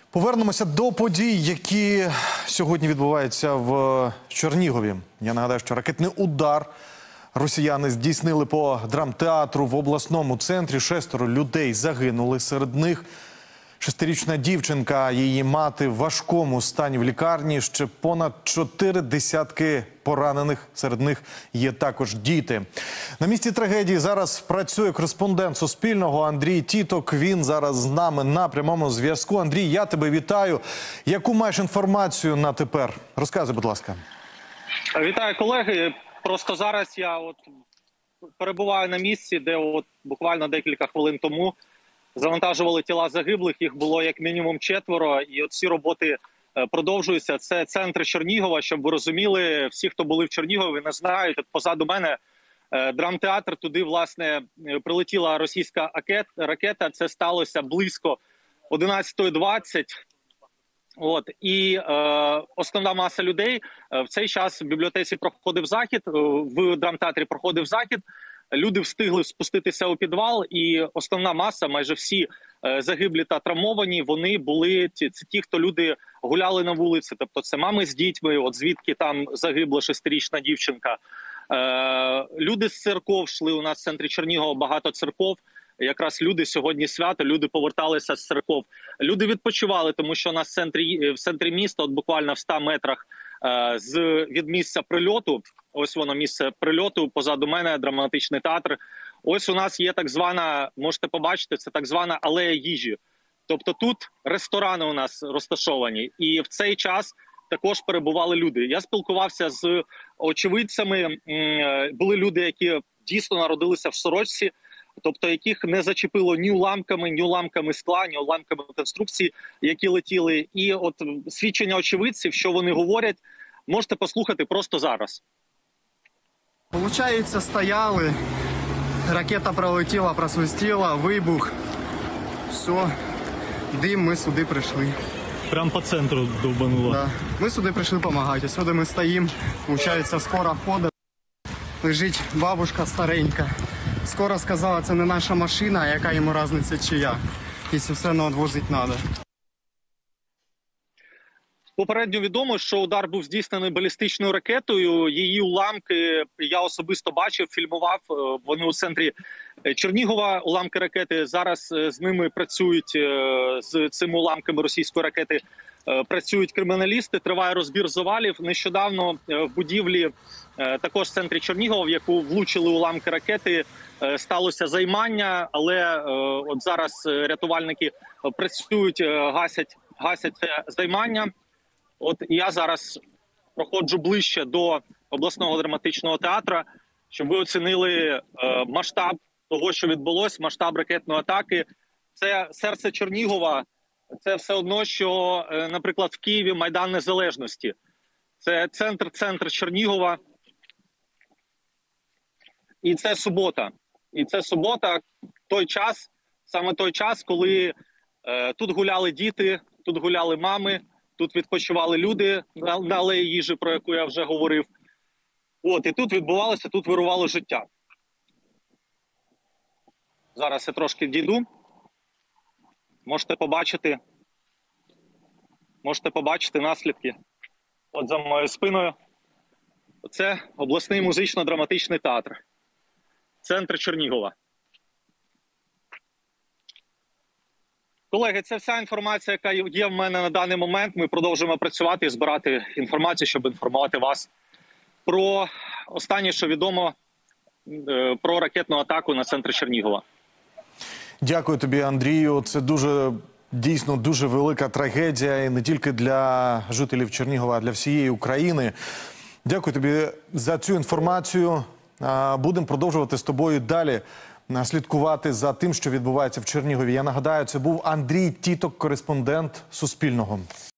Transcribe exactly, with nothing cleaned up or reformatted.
Повернемося до подій, які сьогодні відбуваються в Чернігові. Я нагадаю, що ракетний удар росіяни здійснили по драмтеатру в обласному центрі. Шестеро людей загинули. Серед них шестирічна дівчинка, її мати в важкому стані в лікарні. Ще понад чотири десятки поранених. Серед них є також діти. На місці трагедії зараз працює кореспондент Суспільного Андрій Тіток. Він зараз з нами на прямому зв'язку. Андрій, я тебе вітаю. Яку маєш інформацію на тепер? Розказуй, будь ласка. Вітаю, колеги. Просто зараз я от перебуваю на місці, де от буквально декілька хвилин тому завантажували тіла загиблих. Їх було як мінімум четверо. І от ці роботи продовжуються. Це центр Чернігова, щоб ви розуміли. Всі, хто були в Чернігові, не знають. От позаду мене драмтеатр. Туди, власне, прилетіла російська ракета. Це сталося близько одинадцятої двадцять. От і е, основна маса людей в цей час в бібліотеці проходив захід, в драмтеатрі проходив захід. Люди встигли спуститися у підвал, і основна маса, майже всі е, загиблі та травмовані, вони були ті, це ті, хто люди гуляли на вулиці. Тобто це мами з дітьми, от звідки там загибла шестирічна дівчинка. Е, люди з церков йшли, у нас в центрі Чернігова багато церков. Якраз люди сьогодні свято, люди поверталися з церков. Люди відпочивали, тому що у нас в центрі, в центрі міста, от буквально в ста метрах е, з, від місця прильоту, ось воно місце прильоту, позаду мене драматичний театр. Ось у нас є так звана, можете побачити, це так звана алея їжі. Тобто тут ресторани у нас розташовані. І в цей час також перебували люди. Я спілкувався з очевидцями, були люди, які дійсно народилися в сорочці, тобто яких не зачепило ні уламками, ні уламками скла, ні уламками конструкції, які летіли. І от свідчення очевидців, що вони говорять, можете послухати просто зараз. Получається, стояли, ракета пролетіла, просвистіла, вибух, все, дим, ми сюди прийшли. Прямо по центру довбануло? Да. Ми сюди прийшли допомагати, сюди ми стоїмо, получається, скоро ходить, лежить бабушка старенька. Скоро сказала, це не наша машина, а яка йому різниця чия, якщо все одно відвозити треба. Попередньо відомо, що удар був здійснений балістичною ракетою. Її уламки я особисто бачив, фільмував. Вони у центрі Чернігова, уламки ракети. Зараз з ними працюють, з цими уламками російської ракети, працюють криміналісти. Триває розбір завалів. Нещодавно в будівлі, також в центрі Чернігова, в яку влучили уламки ракети, сталося займання. Але от зараз рятувальники працюють, гасять, гасять це займання. От я зараз проходжу ближче до обласного драматичного театру, щоб ви оцінили е, масштаб того, що відбулось, масштаб ракетної атаки. Це серце Чернігова, це все одно, що, е, наприклад, в Києві Майдан Незалежності. Це центр, центр Чернігова. І це субота. І це субота, той час, саме той час, коли е, тут гуляли діти, тут гуляли мами, тут відпочивали люди на, на алеї їжі, про яку я вже говорив. От, і тут відбувалося, тут вирувало життя. Зараз я трошки дійду. Можете побачити, можете побачити наслідки. От за моєю спиною. Це обласний музично-драматичний театр. Центр Чернігова. Колеги, це вся інформація, яка є в мене на даний момент. Ми продовжуємо працювати і збирати інформацію, щоб інформувати вас про останнє, що відомо, про ракетну атаку на центр Чернігова. Дякую тобі, Андрію. Це дуже, дійсно, дуже велика трагедія. І не тільки для жителів Чернігова, а для всієї України. Дякую тобі за цю інформацію. Будемо продовжувати з тобою далі слідкувати за тим, що відбувається в Чернігові. Я нагадаю, це був Андрій Тіток, кореспондент Суспільного.